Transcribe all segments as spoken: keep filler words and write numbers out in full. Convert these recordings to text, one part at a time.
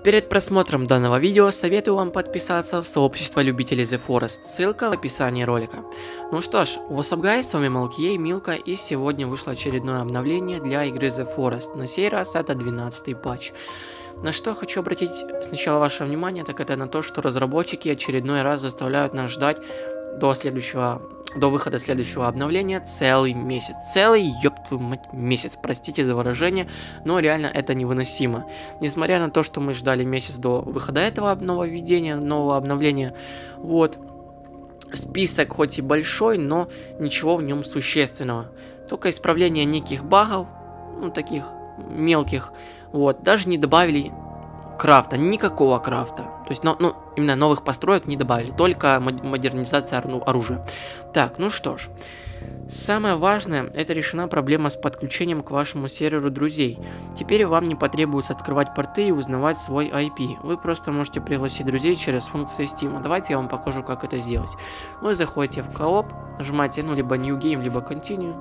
Перед просмотром данного видео советую вам подписаться в сообщество любителей The Forest, ссылка в описании ролика. Ну что ж, what's up guys, с вами Малкей, Милка, и сегодня вышло очередное обновление для игры The Forest, на сей раз это двенадцатый патч. На что хочу обратить сначала ваше внимание, так это на то, что разработчики очередной раз заставляют нас ждать до следующего, до выхода следующего обновления целый месяц. Целый, ёб твою мать, месяц, простите за выражение, но реально это невыносимо. Несмотря на то, что мы ждали месяц до выхода этого нововведения, нового обновления, вот, список хоть и большой, но ничего в нем существенного. Только исправление неких багов, ну, таких мелких, вот, даже не добавили крафта, никакого крафта. То есть, ну, ну, именно новых построек не добавили, только модернизация оружия. Так, ну что ж. Самое важное, это решена проблема с подключением к вашему серверу друзей. Теперь вам не потребуется открывать порты и узнавать свой ай пи. Вы просто можете пригласить друзей через функцию Steam. Давайте я вам покажу, как это сделать. Вы заходите в кооп, нажимаете, ну, либо New Game, либо Continue.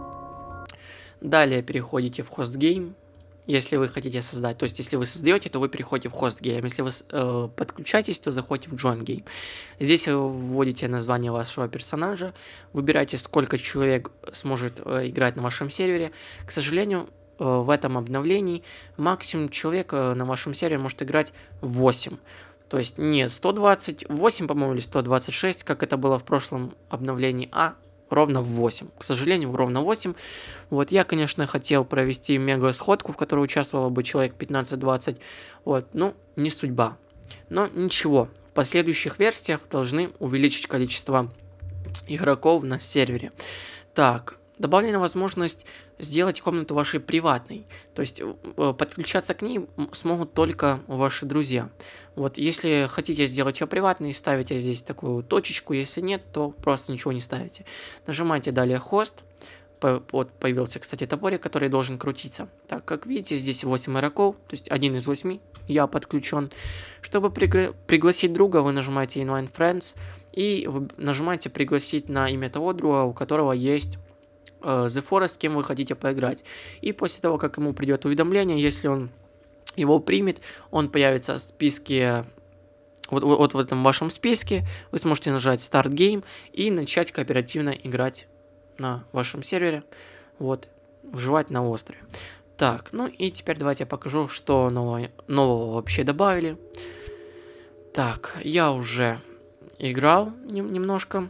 Далее переходите в Host Game. Если вы хотите создать, то есть если вы создаете, то вы переходите в Host Game. Если вы э, подключаетесь, то заходите в Join Game. Здесь вы вводите название вашего персонажа, выбираете, сколько человек сможет э, играть на вашем сервере. К сожалению, э, в этом обновлении максимум человек э, на вашем сервере может играть восемь. То есть не сто двадцать восемь, по-моему, или сто двадцать шесть, как это было в прошлом обновлении, а ровно в восемь. К сожалению, ровно восемь. Вот, я, конечно, хотел провести мега-сходку, в которой участвовало бы человек пятнадцать-двадцать. Вот, ну, не судьба. Но ничего, в последующих версиях должны увеличить количество игроков на сервере. Так, добавлена возможность сделать комнату вашей приватной. То есть подключаться к ней смогут только ваши друзья. Вот, если хотите сделать ее приватной, ставите здесь такую точечку. Если нет, то просто ничего не ставите. Нажимаете далее хост. Вот появился, кстати, топорик, который должен крутиться. Так, как видите, здесь восемь игроков, то есть один из восьми, я подключен. Чтобы пригла пригласить друга, вы нажимаете Invite Friends и вы нажимаете пригласить на имя того друга, у которого есть The Forest, с кем вы хотите поиграть. И после того, как ему придет уведомление, если он его примет, он появится в списке, вот, вот, вот в этом вашем списке, вы сможете нажать Start Game и начать кооперативно играть на вашем сервере, вот, выживать на острове. Так, ну и теперь давайте я покажу, что нового, нового вообще добавили. Так, я уже играл нем немножко.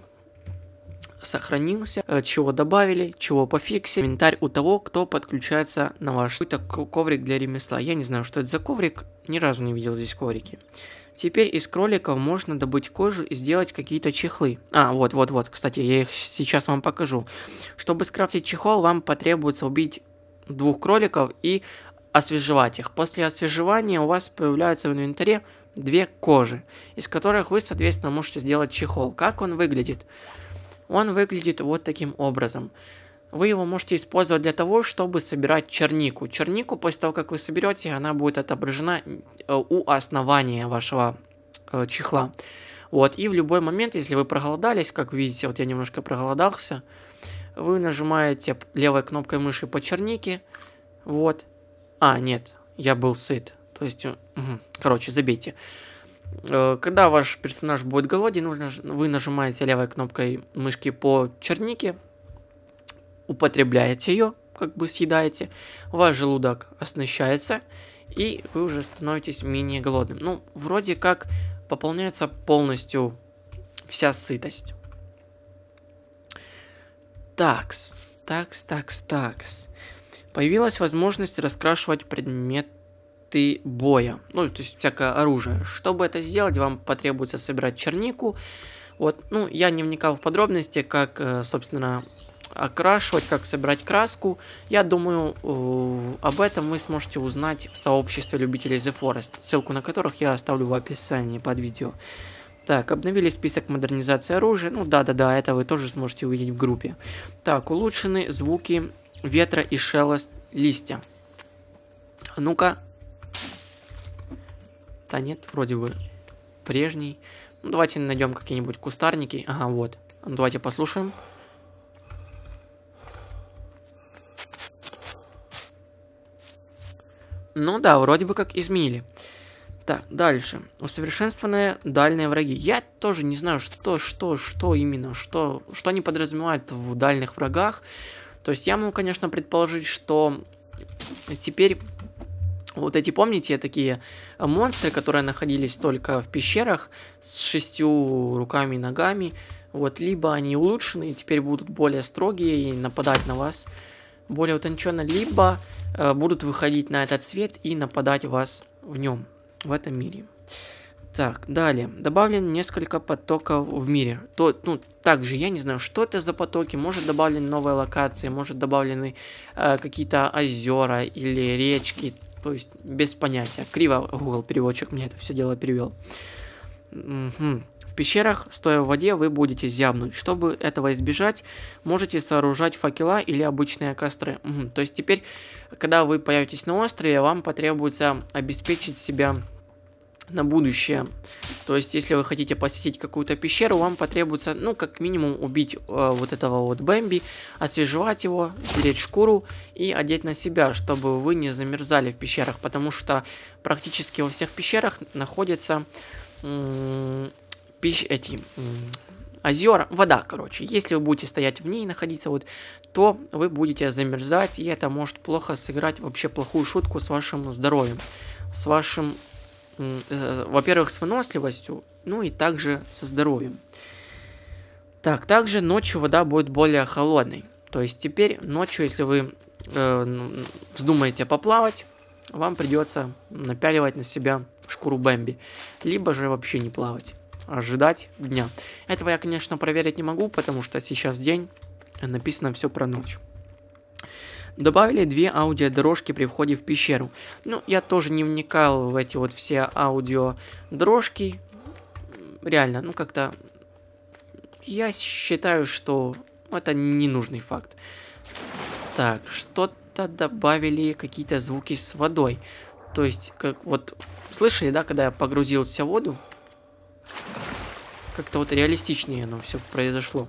Сохранился, чего добавили, чего пофиксили. Инвентарь у того, кто подключается на ваш какой-то коврик для ремесла. Я не знаю, что это за коврик, ни разу не видел здесь коврики. Теперь из кроликов можно добыть кожу и сделать какие-то чехлы. А, вот, вот, вот, кстати, я их сейчас вам покажу. Чтобы скрафтить чехол, вам потребуется убить двух кроликов и освежевать их. После освежевания у вас появляются в инвентаре две кожи, из которых вы, соответственно, можете сделать чехол. Как он выглядит? Он выглядит вот таким образом. Вы его можете использовать для того, чтобы собирать чернику. Чернику, после того, как вы соберете, она будет отображена у основания вашего э, чехла. Вот, и в любой момент, если вы проголодались, как видите, вот я немножко проголодался, вы нажимаете левой кнопкой мыши по чернике. Вот. А, нет, я был сыт. То есть, угу, короче, забейте. Когда ваш персонаж будет голоден, вы нажимаете левой кнопкой мышки по чернике, употребляете ее, как бы съедаете, ваш желудок оснащается, и вы уже становитесь менее голодным. Ну, вроде как пополняется полностью вся сытость. Такс, такс, такс, такс. Появилась возможность раскрашивать предмет боя, ну, то есть всякое оружие. Чтобы это сделать, вам потребуется собирать чернику. Вот, ну, я не вникал в подробности, как, собственно, окрашивать, как собирать краску. Я думаю, об этом вы сможете узнать в сообществе любителей The Forest, ссылку на которых я оставлю в описании под видео. Так, обновили список модернизации оружия. Ну, да-да-да, это вы тоже сможете увидеть в группе. Так, улучшены звуки ветра и шелест листья. Ну-ка. Да нет, вроде бы прежний. Ну, давайте найдем какие-нибудь кустарники. Ага, вот. Ну, давайте послушаем. Ну да, вроде бы как изменили. Так, дальше. Усовершенствованные дальние враги. Я тоже не знаю, что, что, что именно, что, что они подразумевают в дальних врагах. То есть я могу, конечно, предположить, что теперь вот эти, помните, такие монстры, которые находились только в пещерах с шестью руками и ногами, вот, либо они улучшены и теперь будут более строгие и нападать на вас более утонченно, либо э, будут выходить на этот свет и нападать вас в нем, в этом мире. Так, далее. Добавлен несколько потоков в мире. То, ну, также я не знаю, что это за потоки. Может добавлены новые локации, может добавлены э, какие-то озера или речки. То есть без понятия. Криво Google переводчик мне это все дело перевел. Угу. В пещерах, стоя в воде, вы будете зябнуть. Чтобы этого избежать, можете сооружать факела или обычные костры. Угу. То есть теперь, когда вы появитесь на острове, вам потребуется обеспечить себя на будущее. То есть, если вы хотите посетить какую-то пещеру, вам потребуется, ну, как минимум, убить э, вот этого вот Бэмби, освежевать его, стереть шкуру и одеть на себя, чтобы вы не замерзали в пещерах, потому что практически во всех пещерах находятся пищ эти озера, вода, короче. Если вы будете стоять в ней, находиться вот, то вы будете замерзать, и это может плохо сыграть, вообще плохую шутку с вашим здоровьем, с вашим, во-первых, с выносливостью, ну и также со здоровьем. Так, также ночью вода будет более холодной. То есть теперь ночью, если вы э, вздумаете поплавать, вам придется напяливать на себя шкуру Бэмби, либо же вообще не плавать, ожидать дня. Этого я, конечно, проверить не могу, потому что сейчас день, написано все про ночь. Добавили две аудиодорожки при входе в пещеру. Ну, я тоже не вникал в эти вот все аудиодорожки. Реально, ну как-то я считаю, что это ненужный факт. Так, что-то добавили, какие-то звуки с водой. То есть, как вот, слышали, да, когда я погрузился в воду? Как-то вот реалистичнее оно все произошло.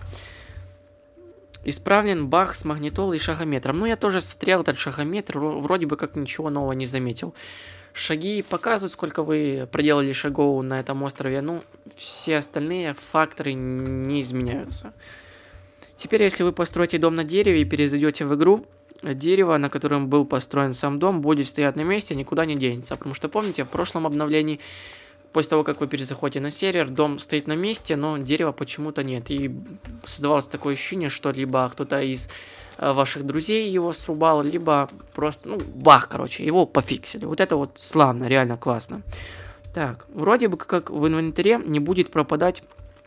Исправлен баг с магнитолой и шагометром. Ну, я тоже смотрел этот шагометр, вроде бы как ничего нового не заметил. Шаги показывают, сколько вы проделали шагов на этом острове. Ну, все остальные факторы не изменяются. Теперь, если вы построите дом на дереве и перезайдете в игру, дерево, на котором был построен сам дом, будет стоять на месте, никуда не денется. Потому что, помните, в прошлом обновлении, после того, как вы перезаходите на сервер, дом стоит на месте, но дерева почему-то нет. И создавалось такое ощущение, что либо кто-то из э, ваших друзей его срубал, либо просто, ну, баг, короче, его пофиксили. Вот это вот славно, реально классно. Так, вроде бы как в инвентаре не будет пропадать...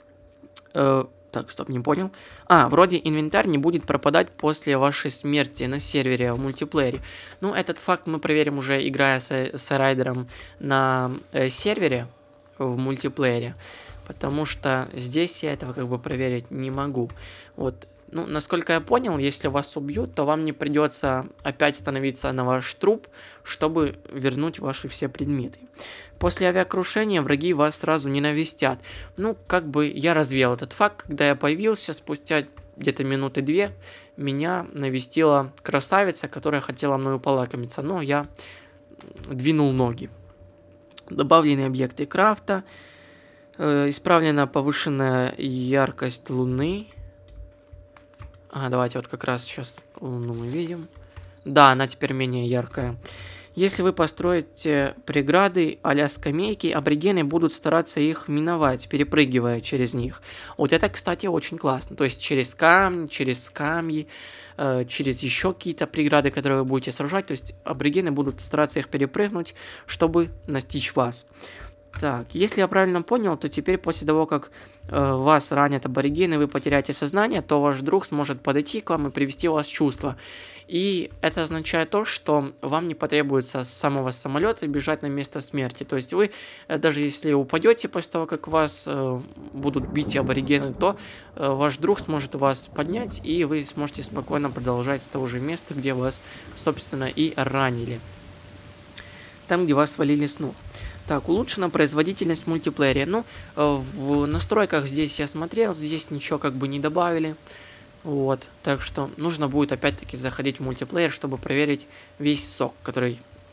Э, так, стоп, не понял. А, вроде инвентарь не будет пропадать после вашей смерти на сервере в мультиплеере. Ну, этот факт мы проверим уже, играя с, с райдером на э, сервере в мультиплеере. Потому что здесь я этого как бы проверить не могу. Вот, ну, насколько я понял, если вас убьют, то вам не придется опять становиться на ваш труп, чтобы вернуть ваши все предметы. После авиакрушения враги вас сразу не навестят. Ну, как бы я развеял этот факт, когда я появился, спустя где-то минуты две, меня навестила красавица, которая хотела мною полакомиться, но я двинул ноги. Добавлены объекты крафта, э, исправлена повышенная яркость луны. А, давайте вот как раз сейчас луну мы видим. Да, она теперь менее яркая. Если вы построите преграды а-ля скамейки, аборигены будут стараться их миновать, перепрыгивая через них. Вот это, кстати, очень классно. То есть через камни, через скамьи, э, через еще какие-то преграды, которые вы будете сражать. То есть аборигены будут стараться их перепрыгнуть, чтобы настичь вас. Так, если я правильно понял, то теперь после того, как э, вас ранят аборигены, вы потеряете сознание, то ваш друг сможет подойти к вам и привести вас в чувство. И это означает то, что вам не потребуется с самого самолета бежать на место смерти. То есть вы, э, даже если упадете после того, как вас э, будут бить аборигены, то э, ваш друг сможет вас поднять, и вы сможете спокойно продолжать с того же места, где вас, собственно, и ранили. Там, где вас свалили с ног. Так, улучшена производительность в мультиплеере. Ну, в настройках здесь я смотрел, здесь ничего как бы не добавили. Вот, так что нужно будет опять-таки заходить в мультиплеер, чтобы проверить весь сок, который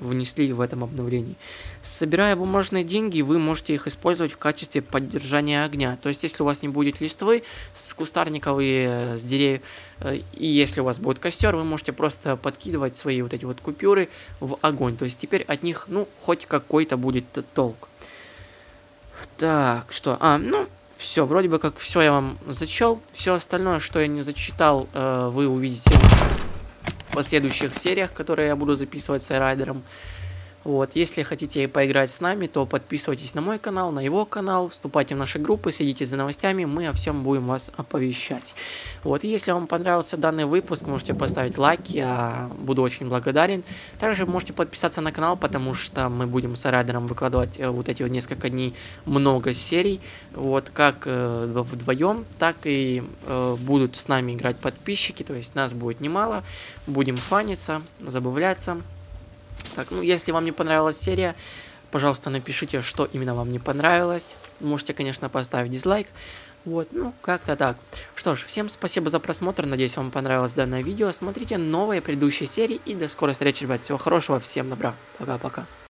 внесли в этом обновлении. Собирая бумажные деньги, вы можете их использовать в качестве поддержания огня. То есть, если у вас не будет листвы с кустарников и с деревьев, и если у вас будет костер, вы можете просто подкидывать свои вот эти вот купюры в огонь. То есть, теперь от них, ну, хоть какой-то будет толк. Так, что? А, ну... Все, вроде бы как все я вам зачел. Все остальное, что я не зачитал, вы увидите в последующих сериях, которые я буду записывать с Айрайдером. Вот, если хотите поиграть с нами, то подписывайтесь на мой канал, на его канал, вступайте в наши группы, следите за новостями, мы о всем будем вас оповещать. Вот, и если вам понравился данный выпуск, можете поставить лайк, я буду очень благодарен. Также можете подписаться на канал, потому что мы будем с Айрайдером выкладывать вот эти вот несколько дней много серий, вот, как э, вдвоем, так и э, будут с нами играть подписчики, то есть нас будет немало, будем фаниться, забавляться. Так, ну, если вам не понравилась серия, пожалуйста, напишите, что именно вам не понравилось. Можете, конечно, поставить дизлайк. Вот, ну, как-то так. Что ж, всем спасибо за просмотр. Надеюсь, вам понравилось данное видео. Смотрите новые предыдущие серии. И до скорой встречи, ребят. Всего хорошего, всем добра. Пока-пока.